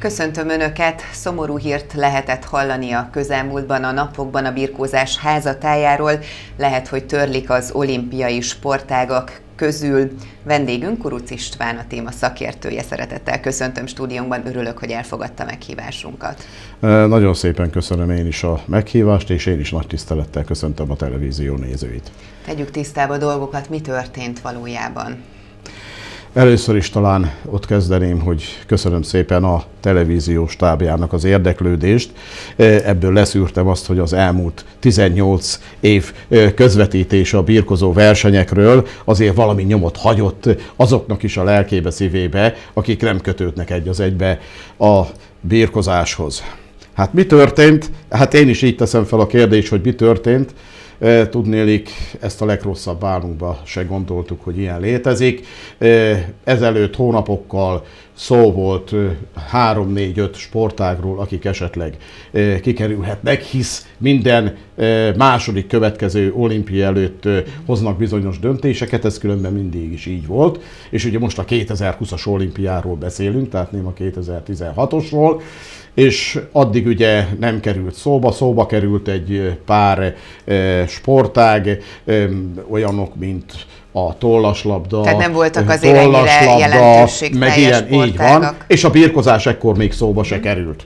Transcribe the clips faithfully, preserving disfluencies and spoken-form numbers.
Köszöntöm Önöket! Szomorú hírt lehetett hallani a közelmúltban, a napokban a birkózás házatájáról. Lehet, hogy törlik az olimpiai sportágak közül. Vendégünk Kuruc István, a téma szakértője. Szeretettel köszöntöm stúdiónkban, örülök, hogy elfogadta meghívásunkat. Nagyon szépen köszönöm én is a meghívást, és én is nagy tisztelettel köszöntöm a televízió nézőit. Tegyük tisztába dolgokat, mi történt valójában? Először is talán ott kezdeném, hogy köszönöm szépen a televízió stábjának az érdeklődést. Ebből leszűrtem azt, hogy az elmúlt tizennyolc év közvetítése a birkozó versenyekről azért valami nyomot hagyott azoknak is a lelkébe, szívébe, akik nem kötődnek egy az egybe a birkozáshoz. Hát mi történt? Hát én is így teszem fel a kérdést, hogy mi történt. Tudnélik, ezt a legrosszabb álmunkban se gondoltuk, hogy ilyen létezik. Ezelőtt hónapokkal szó volt három négy öt sportágról, akik esetleg kikerülhetnek, hisz minden második következő olimpia előtt hoznak bizonyos döntéseket, ez különben mindig is így volt. És ugye most a kétezer-húszas olimpiáról beszélünk, tehát nem a kétezer-tizenhatosról. És addig ugye nem került szóba, szóba került egy pár e, sportág, e, olyanok, mint a tollaslabda, tehát nem voltak azért ennyire jelentőségteljes sportágak. Így van, és a birkozás ekkor még szóba se került.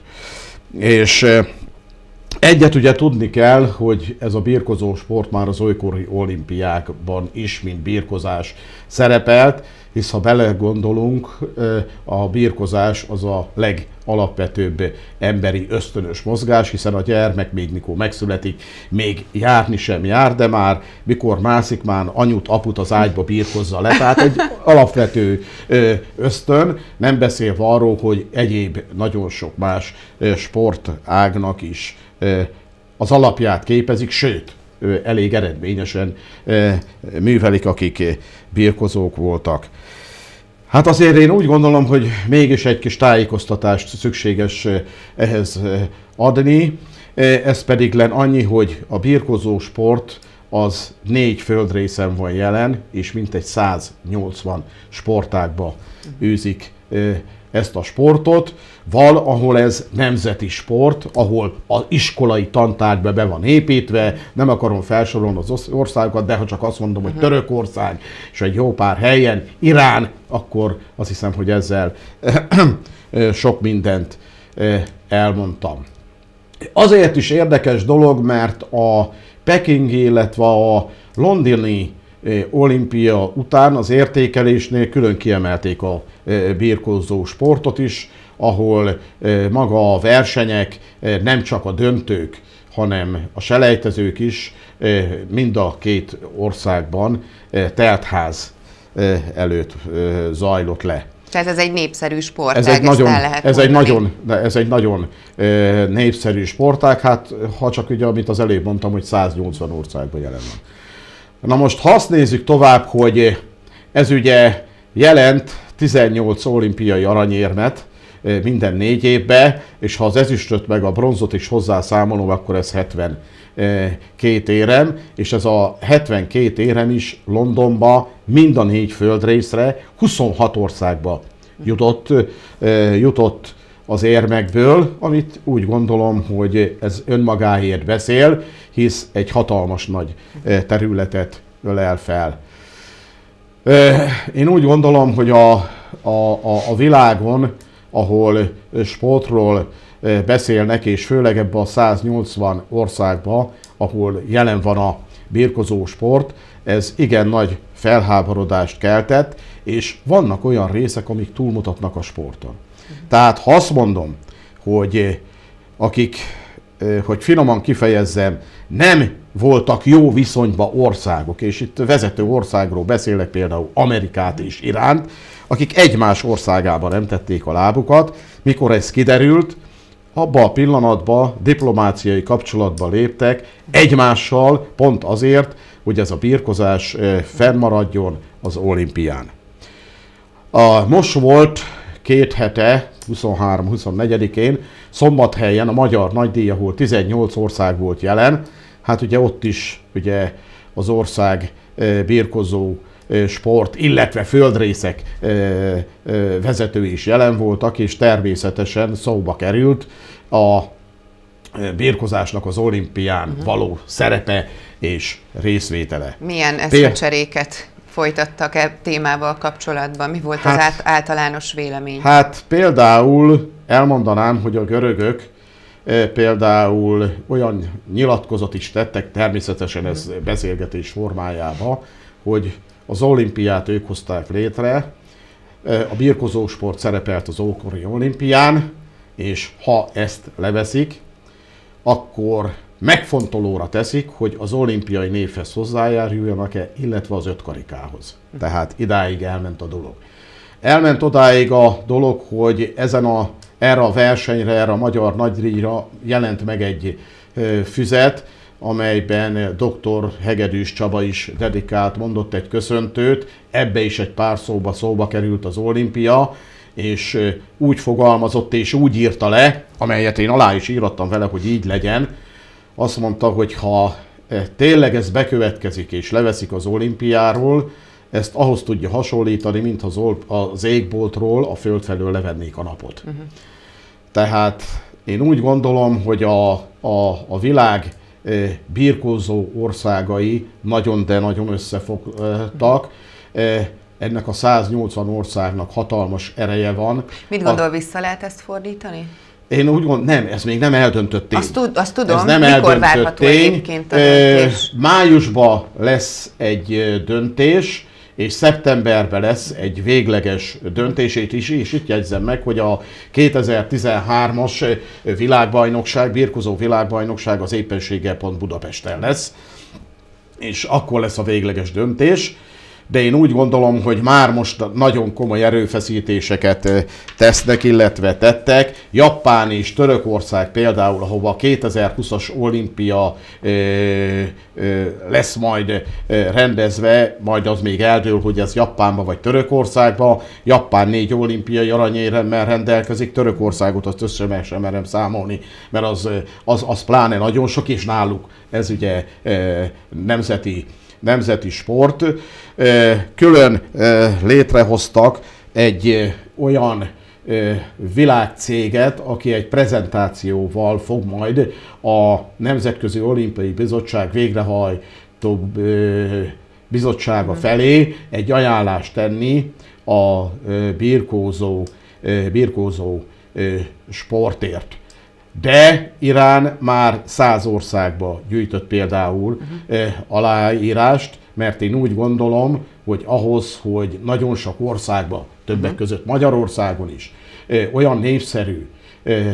És e, egyet ugye tudni kell, hogy ez a birkozó sport már az olykori olimpiákban is, mint birkozás szerepelt, hisz ha belegondolunk, a birkozás az a legalapvetőbb emberi ösztönös mozgás, hiszen a gyermek még mikor megszületik, még járni sem jár, de már mikor mászik, már anyut, aput az ágyba birkozza le. Tehát egy alapvető ösztön, nem beszélve arról, hogy egyéb nagyon sok más sportágnak is az alapját képezik, sőt, elég eredményesen művelik, akik birkozók voltak. Hát azért én úgy gondolom, hogy mégis egy kis tájékoztatást szükséges ehhez adni. Ez pedig len annyi, hogy a birkozó sport az négy földrészen van jelen, és mintegy száznyolcvan sportágba űzik ezt a sportot. Val, ahol ez nemzeti sport, ahol az iskolai tantárgyba be van építve, nem akarom felsorolni az országokat, de ha csak azt mondom, hogy Törökország, és egy jó pár helyen, Irán, akkor azt hiszem, hogy ezzel sok mindent elmondtam. Azért is érdekes dolog, mert a pekingi, illetve a londoni olimpia után az értékelésnél külön kiemelték a birkózó sportot is, ahol maga a versenyek, nem csak a döntők, hanem a selejtezők is mind a két országban teltház előtt zajlott le. Tehát ez egy népszerű sportág, ez egy nagyon, el lehet ez egy nagyon, ez egy nagyon népszerű sportág, hát ha csak ugye, amit az előbb mondtam, hogy száznyolcvan országban jelen van. Na most, ha azt nézzük tovább, hogy ez ugye jelent tizennyolc olimpiai aranyérmet minden négy évben, és ha az ezüstöt meg a bronzot is hozzászámolom, akkor ez hetvenkét érem, és ez a hetvenkét érem is Londonba, mind a négy földrészre, huszonhat országba jutott, jutott az érmekből, amit úgy gondolom, hogy ez önmagáért beszél, hisz egy hatalmas nagy területet ölel fel. Én úgy gondolom, hogy a, a, a, a világon, ahol sportról beszélnek, és főleg ebben a száznyolcvan országban, ahol jelen van a birkozó sport, ez igen nagy felháborodást keltett, és vannak olyan részek, amik túlmutatnak a sporton. Tehát ha azt mondom, hogy akik, hogy finoman kifejezzem, nem voltak jó viszonyban országok, és itt vezető országról beszélek, például Amerikát és Iránt, akik egymás országában nem tették a lábukat, mikor ez kiderült, abban a pillanatban diplomáciai kapcsolatba léptek egymással, pont azért, hogy ez a birkozás fennmaradjon az olimpián. A, most volt két hete, huszonhárom-huszonnegyedikén, Szombathelyen a magyar nagydíj, ahol tizennyolc ország volt jelen. Hát ugye ott is ugye az ország birkozó sport, illetve földrészek vezetői is jelen voltak, és természetesen szóba került a birkozásnak az olimpián uh-huh. való szerepe és részvétele. Milyen eszmecseréket folytattak e témával kapcsolatban? Mi volt hát, az általános vélemény? Hát például elmondanám, hogy a görögök például olyan nyilatkozat is tettek, természetesen ez beszélgetés formájában, hogy az olimpiát ők hozták létre, a birkozósport szerepelt az ókori olimpián, és ha ezt leveszik, akkor megfontolóra teszik, hogy az olimpiai névhez hozzájáruljanak-e, illetve az ötkarikához. Tehát idáig elment a dolog. Elment odáig a dolog, hogy ezen a, erre a versenyre, erre a magyar nagydíjra jelent meg egy füzet, amelyben doktor Hegedűs Csaba is dedikált, mondott egy köszöntőt, ebbe is egy pár szóba szóba került az olimpia, és úgy fogalmazott és úgy írta le, amelyet én alá is írattam vele, hogy így legyen, azt mondta, hogy ha tényleg ez bekövetkezik és leveszik az olimpiáról, ezt ahhoz tudja hasonlítani, mint az, az égboltról a föld felől levennék a napot. Uh-huh. Tehát én úgy gondolom, hogy a, a, a világ birkózó országai nagyon, de nagyon összefogtak. Uh-huh. Ennek a száznyolcvan országnak hatalmas ereje van. Mit gondol, a... vissza lehet ezt fordítani? Én úgy gondolom, nem, ez még nem eldöntött tény. Azt, tud, azt tudom, ez nem mikor várható egyébként a döntés? Májusban lesz egy döntés, és szeptemberben lesz egy végleges döntését is, és itt jegyzem meg, hogy a kétezer-tizenhármas világbajnokság, birkozó világbajnokság az éppenséggel pont Budapesten lesz, és akkor lesz a végleges döntés. De én úgy gondolom, hogy már most nagyon komoly erőfeszítéseket tesznek, illetve tettek. Japán és Törökország például, ahova a kétezer-húszas olimpia ö, ö, lesz majd rendezve, majd az még eldől, hogy ez Japánba vagy Törökországba. Japán négy olimpiai aranyéremmel rendelkezik, Törökországot azt össze sem merem számolni, mert az, az, az pláne nagyon sok, és náluk ez ugye nemzeti nemzeti sport. Külön létrehoztak egy olyan világcéget, aki egy prezentációval fog majd a Nemzetközi Olimpiai Bizottság végrehajtó bizottsága felé egy ajánlást tenni a birkózó, birkózó sportért. De Irán már száz országba gyűjtött például uh-huh. eh, aláírást, mert én úgy gondolom, hogy ahhoz, hogy nagyon sok országban, többek uh-huh. között Magyarországon is, eh, olyan népszerű eh,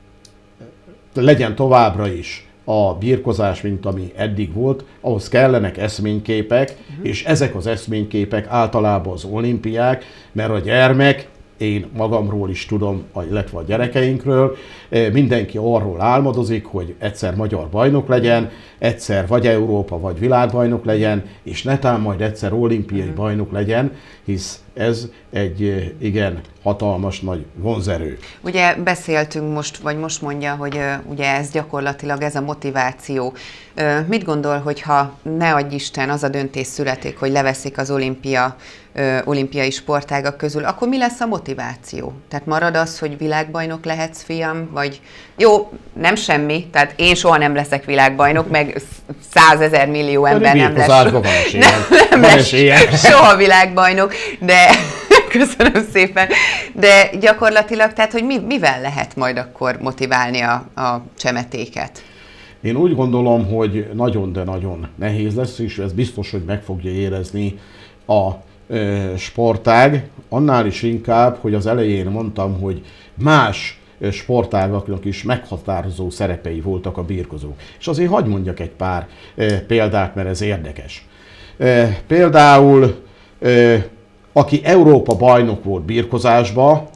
legyen továbbra is a birkozás, mint ami eddig volt, ahhoz kellenek eszményképek, uh-huh. és ezek az eszményképek általában az olimpiák, mert a gyermek, én magamról is tudom, illetve a gyerekeinkről, mindenki arról álmodozik, hogy egyszer magyar bajnok legyen, egyszer vagy Európa, vagy világbajnok legyen, és netán majd egyszer olimpiai mm. bajnok legyen, hisz ez egy igen hatalmas nagy vonzerő. Ugye beszéltünk most, vagy most mondja, hogy uh, ugye ez gyakorlatilag ez a motiváció. Uh, mit gondol, hogyha ne adj Isten, az a döntés születik, hogy leveszik az olimpia, uh, olimpiai sportágak közül, akkor mi lesz a motiváció? Tehát marad az, hogy világbajnok lehetsz, fiam, vagy jó, nem semmi, tehát én soha nem leszek világbajnok, meg százezer millió ember nem lesz, van nem, nem van lesz soha világbajnok, de köszönöm szépen, de gyakorlatilag, tehát, hogy mi, mivel lehet majd akkor motiválni a, a csemetéket? Én úgy gondolom, hogy nagyon, de nagyon nehéz lesz, és ez biztos, hogy meg fogja érezni a e, sportág, annál is inkább, hogy az elején mondtam, hogy más sportágaknak is meghatározó szerepei voltak a birkozók. És azért hadd mondjak egy pár e, példát, mert ez érdekes. E, például, e, aki Európa bajnok volt birkozásba,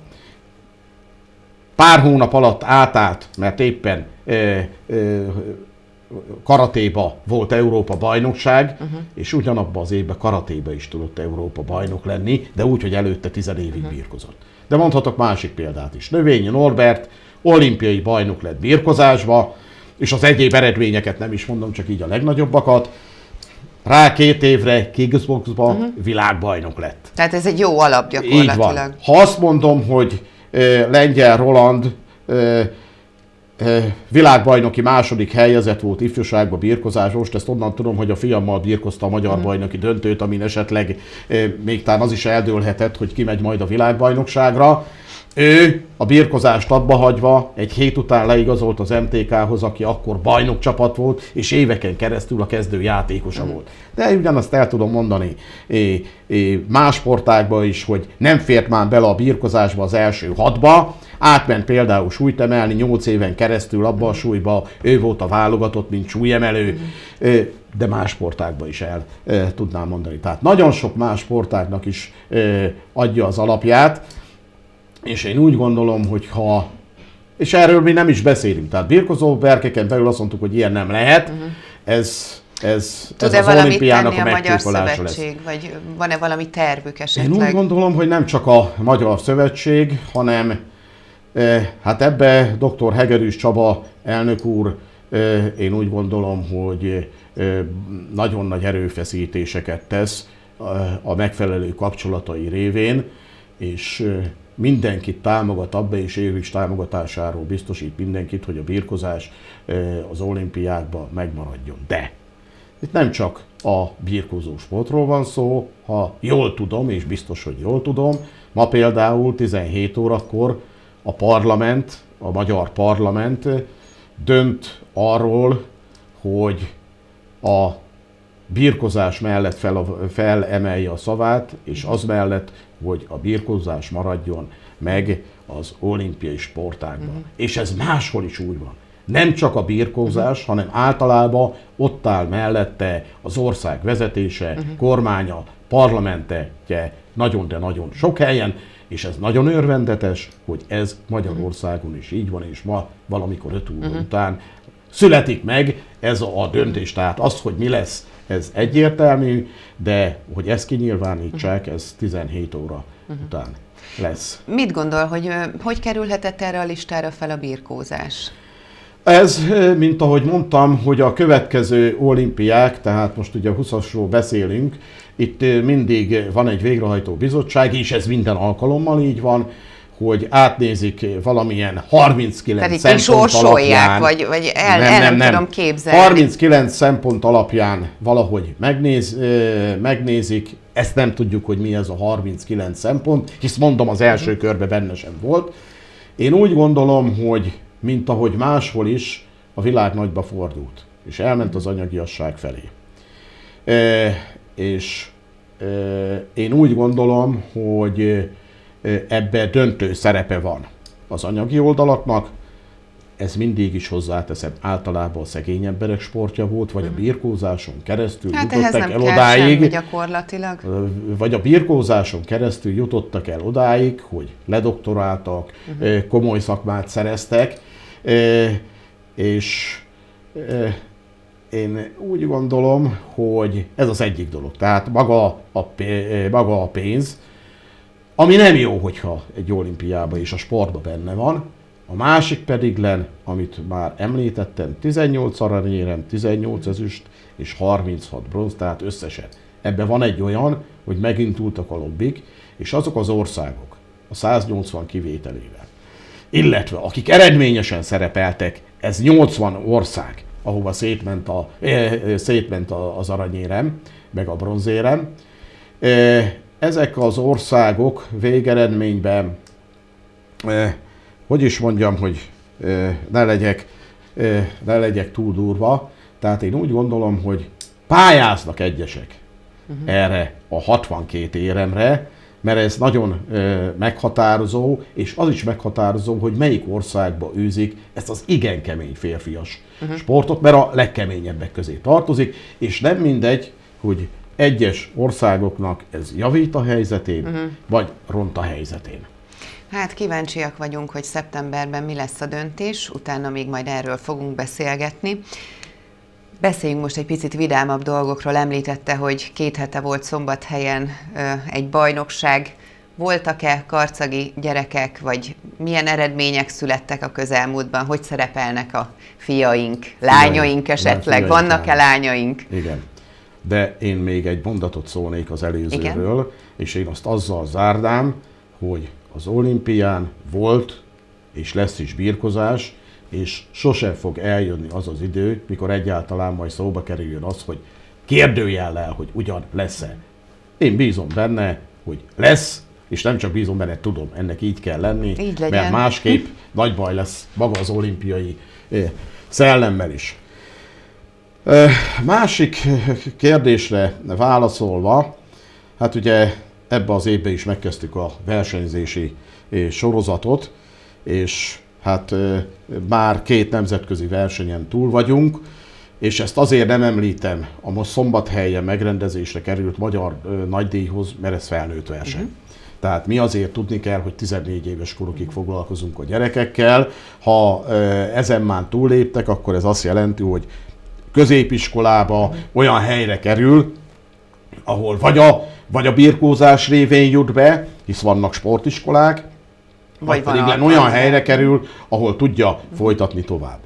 pár hónap alatt átállt, mert éppen e, e, karatéba volt Európa bajnokság, uh-huh. és ugyanabban az évben karatéba is tudott Európa bajnok lenni, de úgy, hogy előtte tized évig uh-huh. birkozott. De mondhatok másik példát is. Növényi Norbert olimpiai bajnok lett birkozásba, és az egyéb eredményeket nem is mondom, csak így a legnagyobbakat. rá két évre kickboxba uh-huh. világbajnok lett. Tehát ez egy jó alap gyakorlatilag. Így van. Ha azt mondom, hogy uh, Lengyel Roland uh, uh, világbajnoki második helyezett volt ifjúságban birkozásban, most ezt onnan tudom, hogy a fiammal birkozta a magyar uh-huh. bajnoki döntőt, amin esetleg uh, még talán az is eldőlhetett, hogy kimegy majd a világbajnokságra. Ő a birkozást abba hagyva egy hét után leigazolt az em té ká-hoz, aki akkor bajnokcsapat volt, és éveken keresztül a kezdő játékosa mm. volt. De ugyanazt el tudom mondani é, é, más sportágban is, hogy nem fért már bele a birkozásba az első hatba, átment például súlyt emelni, nyolc éven keresztül abba a súlyba, ő volt a válogatott, mint súlyemelő, mm. de más sportágban is el tudnám mondani. Tehát nagyon sok más sportágnak is adja az alapját, és én úgy gondolom, hogy ha, és erről mi nem is beszélünk, tehát birkozó berkeken belül azt mondtuk, hogy ilyen nem lehet, uh-huh. ez, ez, ez az olimpiának a megképolása lesz. Vagy van-e valami tervük esetleg? Én úgy gondolom, hogy nem csak a Magyar Szövetség, hanem eh, hát ebbe doktor Hegedűs Csaba elnök úr, eh, én úgy gondolom, hogy eh, nagyon nagy erőfeszítéseket tesz eh, a megfelelő kapcsolatai révén, és eh, mindenkit támogat abba, és ő is támogatásáról biztosít mindenkit, hogy a birkozás az olimpiákban megmaradjon. De itt nem csak a birkózó sportról van szó, ha jól tudom, és biztos, hogy jól tudom, ma például tizenhét órakor a parlament, a magyar parlament dönt arról, hogy a birkozás mellett fel, felemelje a szavát, és az mellett, hogy a birkozás maradjon meg az olimpiai sportágban. Uh-huh. És ez máshol is úgy van. Nem csak a birkózás, uh-huh. hanem általában ott áll mellette az ország vezetése, uh-huh. kormánya, parlamentetje, nagyon, de nagyon sok helyen, és ez nagyon örvendetes, hogy ez Magyarországon is így van, és ma valamikor öt óra uh-huh. után születik meg ez a döntés. Tehát az, hogy mi lesz, ez egyértelmű, de hogy ezt kinyilvánítsák, ez tizenhét óra uh-huh. után lesz. Mit gondol, hogy hogy kerülhetett erre a listára fel a birkózás? Ez, mint ahogy mondtam, hogy a következő olimpiák, tehát most ugye a huszasról beszélünk, itt mindig van egy végrehajtó bizottság, és ez minden alkalommal így van, hogy átnézik valamilyen harminckilenc Pedig szempont alapján. Vagy, vagy el, nem, el nem, nem, nem tudom képzelni. harminckilenc szempont alapján valahogy megnéz, megnézik, ezt nem tudjuk, hogy mi ez a harminckilenc szempont, hisz mondom, az első uh-huh. körben benne sem volt. Én úgy gondolom, hogy mint ahogy máshol is, a világ nagyba fordult, és elment az anyagiasság felé. E, és e, én úgy gondolom, hogy ebbe döntő szerepe van az anyagi oldalaknak, ez mindig is hozzáteszem, általában a szegény emberek sportja volt, vagy a birkózáson keresztül hát jutottak el odáig, gyakorlatilag. vagy a birkózáson keresztül jutottak el odáig, hogy ledoktoráltak, uh-huh. komoly szakmát szereztek, és én úgy gondolom, hogy ez az egyik dolog, tehát maga a, maga a pénz, ami nem jó, hogyha egy olimpiában és a sportban benne van. A másik pedig len, amit már említettem, tizennyolc aranyérem, tizennyolc ezüst és harminchat bronz, tehát összesen. Ebben van egy olyan, hogy megindultak a lobbik, és azok az országok, a száznyolcvan kivételével, illetve akik eredményesen szerepeltek, ez nyolcvan ország, ahova szétment, a, eh, szétment az aranyérem, meg a bronzérem. Eh, Ezek az országok végeredményben, eh, hogy is mondjam, hogy eh, ne, legyek, eh, ne legyek túl durva, tehát én úgy gondolom, hogy pályáznak egyesek uh-huh. erre a hatvankét éremre, mert ez nagyon eh, meghatározó, és az is meghatározó, hogy melyik országba űzik ezt az igen kemény férfias uh-huh. sportot, mert a legkeményebbek közé tartozik, és nem mindegy, hogy egyes országoknak ez javít a helyzetén, uh-huh. vagy ront a helyzetén. Hát kíváncsiak vagyunk, hogy szeptemberben mi lesz a döntés, utána még majd erről fogunk beszélgetni. Beszéljünk most egy picit vidámabb dolgokról. Említette, hogy két hete volt Szombathelyen egy bajnokság. Voltak-e karcagi gyerekek, vagy milyen eredmények születtek a közelmúltban? Hogy szerepelnek a fiaink, lányaink esetleg? Vannak-e lányaink? Igen. De én még egy mondatot szólnék az előzőről, igen, és én azt azzal zárnám, hogy az olimpián volt és lesz is birkozás, és sosem fog eljönni az az idő, mikor egyáltalán majd szóba kerüljön az, hogy kérdőjellel, hogy ugyan lesz-e. Én bízom benne, hogy lesz, és nem csak bízom benne, tudom, ennek így kell lenni, így mert másképp nagy baj lesz maga az olimpiai szellemmel is. Másik kérdésre válaszolva, hát ugye ebbe az évben is megkezdtük a versenyzési sorozatot, és hát már két nemzetközi versenyen túl vagyunk, és ezt azért nem említem a most Szombathelyen megrendezésre került magyar nagydíjhoz, mert ez felnőtt verseny. Uh-huh. Tehát mi azért tudni kell, hogy tizennégy éves korukig foglalkozunk a gyerekekkel. Ha ezen már túlléptek, akkor ez azt jelenti, hogy középiskolába uh-huh. olyan helyre kerül, ahol vagy a, vagy a birkózás révén jut be, hisz vannak sportiskolák, vagy, vagy pedig olyan helyre kerül, ahol tudja folytatni tovább.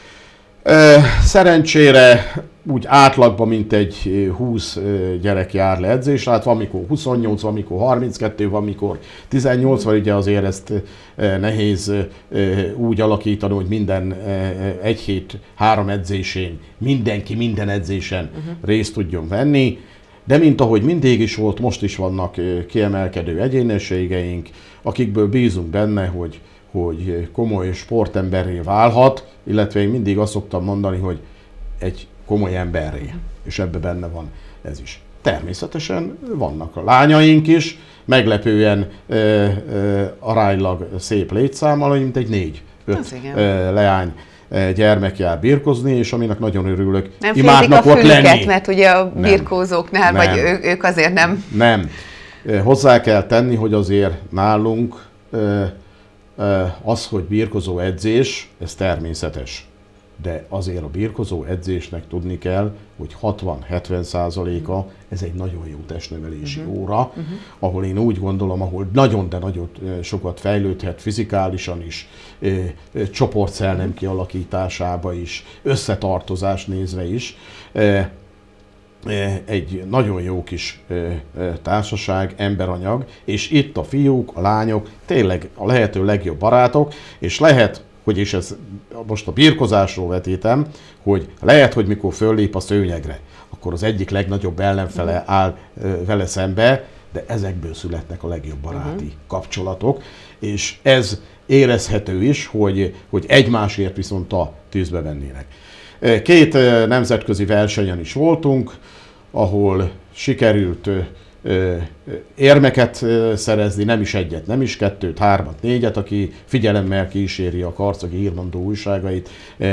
Szerencsére úgy átlagban mintegy húsz gyerek jár le edzésre, hát van mikor huszonnyolc, van mikor harminckettő, van mikor tizennyolc, vagy ugye azért ezt nehéz úgy alakítani, hogy minden egy hét három edzésén mindenki minden edzésen uh-huh. részt tudjon venni. De mint ahogy mindig is volt, most is vannak kiemelkedő egyéniségeink, akikből bízunk benne, hogy, hogy komoly sportemberré válhat, illetve én mindig azt szoktam mondani, hogy egy komoly emberré, és ebben benne van ez is. Természetesen vannak a lányaink is, meglepően ö, ö, aránylag szép létszámmal, mint egy négy, öt ö, leány gyermek jár birkozni, és aminek nagyon örülök. Nem féltik a fülüket, mert ugye a birkózóknál, nem, vagy ő, ők azért nem. Nem. Hozzá kell tenni, hogy azért nálunk az, hogy birkozó edzés, ez természetes. De azért a birkozó edzésnek tudni kell, hogy hatvan-hetven százaléka ez egy nagyon jó testnevelési uh-huh. óra, uh-huh. ahol én úgy gondolom, ahol nagyon, de nagyon sokat fejlődhet fizikálisan is, csoportszellem kialakításába is, összetartozást nézve is. Egy nagyon jó kis társaság, emberanyag, és itt a fiúk, a lányok tényleg a lehető legjobb barátok, és lehet, hogy is ez most a birkozásról vetítem, hogy lehet, hogy mikor föllép a szőnyegre, akkor az egyik legnagyobb ellenfele áll vele szembe, de ezekből születnek a legjobb baráti uh-huh. kapcsolatok, és ez érezhető is, hogy, hogy egymásért viszont a tűzbe vennének. Két nemzetközi versenyen is voltunk, ahol sikerült érmeket szerezni, nem is egyet, nem is kettőt, hármat, négyet, aki figyelemmel kíséri a karcagi hírmondó újságait,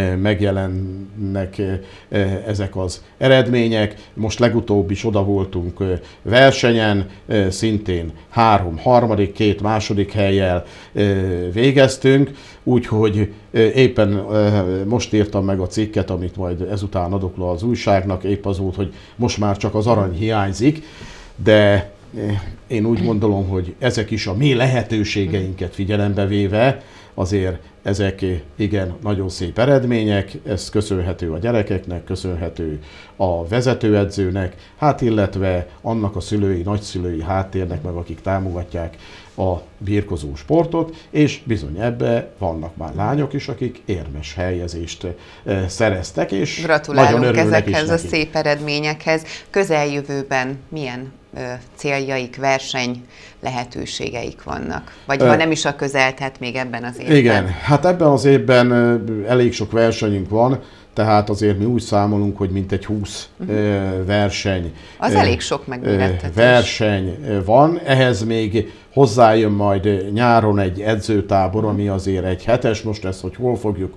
megjelennek ezek az eredmények. Most legutóbb is oda voltunk versenyen, szintén három harmadik, két második hellyel végeztünk, úgyhogy éppen most írtam meg a cikket, amit majd ezután adok le az újságnak, épp az volt, hogy most már csak az arany hiányzik, de én úgy gondolom, hogy ezek is a mi lehetőségeinket figyelembe véve, azért ezek igen nagyon szép eredmények, ez köszönhető a gyerekeknek, köszönhető a vezetőedzőnek, hát illetve annak a szülői, nagyszülői háttérnek, meg akik támogatják a birkozó sportot, és bizony ebbe vannak már lányok is, akik érmes helyezést szereztek, és gratulálunk nagyon ezekhez a szép eredményekhez. Közeljövőben milyen céljaik, verseny lehetőségeik vannak? Vagy ha nem is a közel, tehát még ebben az évben? Igen, hát ebben az évben elég sok versenyünk van, tehát azért mi úgy számolunk, hogy mintegy húsz uh-huh. verseny, az elég sok megmérettetés. Verseny van, ehhez még hozzájön majd nyáron egy edzőtábor, ami azért egy hetes, most ezt, hogy hol fogjuk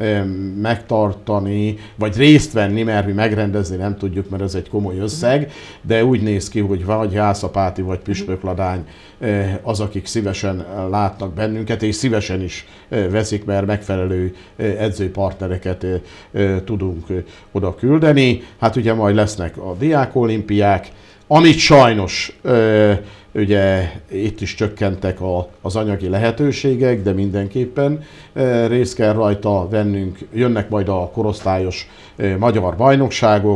megtartani, vagy részt venni, mert mi megrendezni nem tudjuk, mert ez egy komoly összeg, de úgy néz ki, hogy vagy Jászapáti, vagy Püspökladány az, akik szívesen látnak bennünket, és szívesen is veszik, mert megfelelő edzőpartnereket tudunk oda küldeni. Hát ugye majd lesznek a diákolimpiák, amit sajnos ugye itt is csökkentek a, az anyagi lehetőségek, de mindenképpen e, részt kell rajta vennünk, jönnek majd a korosztályos e, magyar bajnokságok,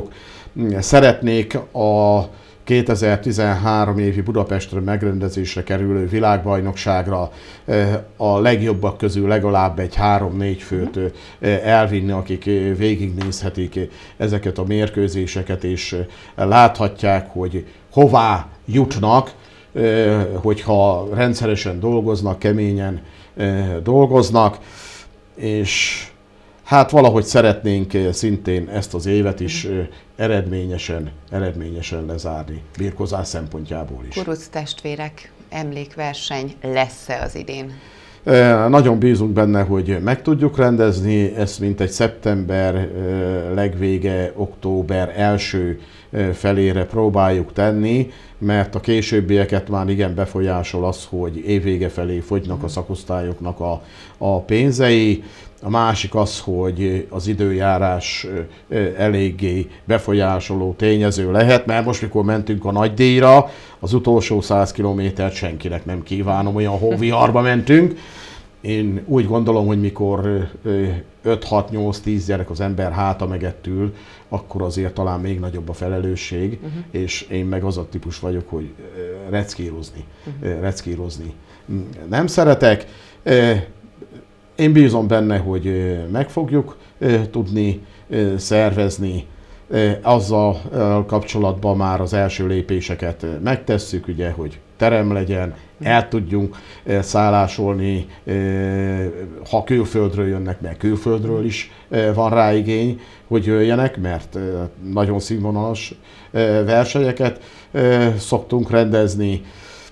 szeretnék a kétezer-tizenhárom évi Budapestre megrendezésre kerülő világbajnokságra a legjobbak közül legalább egy három-négy főt elvinni, akik végignézhetik ezeket a mérkőzéseket, és láthatják, hogy hová jutnak, hogyha rendszeresen dolgoznak, keményen dolgoznak, és hát valahogy szeretnénk szintén ezt az évet is eredményesen, eredményesen lezárni, birkozás szempontjából is. Kuruc testvérek emlékverseny lesz-e az idén? Nagyon bízunk benne, hogy meg tudjuk rendezni, ezt mint egy szeptember legvége, október első felére próbáljuk tenni, mert a későbbieket már igen befolyásol az, hogy évvége felé fogynak a szakosztályoknak a, a pénzei. A másik az, hogy az időjárás eléggé befolyásoló tényező lehet, mert most, mikor mentünk a nagydíjra, az utolsó száz kilométert senkinek nem kívánom, olyan hóviharba mentünk. Én úgy gondolom, hogy mikor öt hat nyolc tíz gyerek az ember háta mögött ül, akkor azért talán még nagyobb a felelősség, uh-huh. és én meg az a típus vagyok, hogy reckírozni, uh-huh. reckírozni nem szeretek. Én bízom benne, hogy meg fogjuk tudni szervezni. Azzal kapcsolatban már az első lépéseket megtesszük, ugye, hogy terem legyen, el tudjunk szállásolni, ha külföldről jönnek, mert külföldről is van rá igény, hogy jöjjenek, mert nagyon színvonalas versenyeket szoktunk rendezni.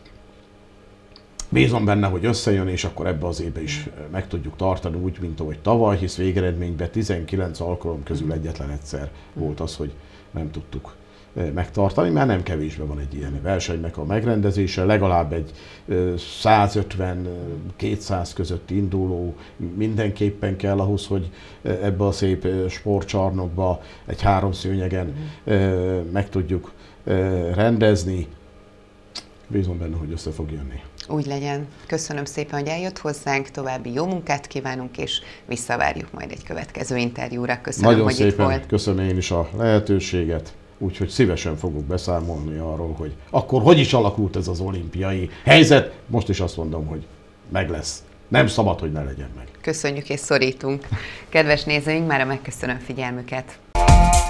Bízom benne, hogy összejön, és akkor ebbe az évbe is meg tudjuk tartani úgy, mint ahogy tavaly, hisz végeredményben tizenkilenc alkalom közül egyetlen egyszer volt az, hogy nem tudtuk megtartani, mert nem kevésbe van egy ilyen versenynek a megrendezése, legalább egy százötven-kétszáz között induló mindenképpen kell ahhoz, hogy ebbe a szép sportcsarnokba egy háromszőnyegen meg tudjuk rendezni. Bízom benne, hogy össze fog jönni. Úgy legyen. Köszönöm szépen, hogy eljött hozzánk, további jó munkát kívánunk, és visszavárjuk majd egy következő interjúra. Köszönöm, Nagyon hogy szépen itt volt. Köszönöm én is a lehetőséget, úgyhogy szívesen fogok beszámolni arról, hogy akkor hogy is alakult ez az olimpiai helyzet. Most is azt mondom, hogy meg lesz. Nem szabad, hogy ne legyen meg. Köszönjük és szorítunk. Kedves nézőink, mára megköszönöm figyelmüket.